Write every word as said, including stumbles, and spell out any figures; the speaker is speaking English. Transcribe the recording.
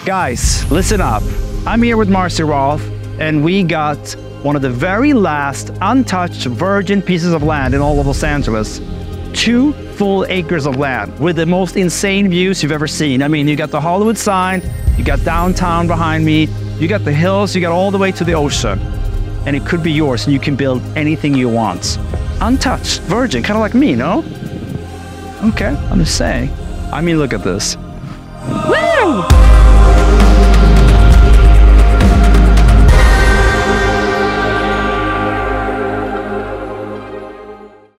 Guys, listen up. I'm here with Marcy Rolfe, and we got one of the very last untouched virgin pieces of land in all of Los Angeles. Two full acres of land with the most insane views you've ever seen. I mean, you got the Hollywood sign, you got downtown behind me, you got the hills, you got all the way to the ocean. And it could be yours, and you can build anything you want. Untouched, virgin, kind of like me, no? Okay, I'm just saying. I mean, look at this. Woo!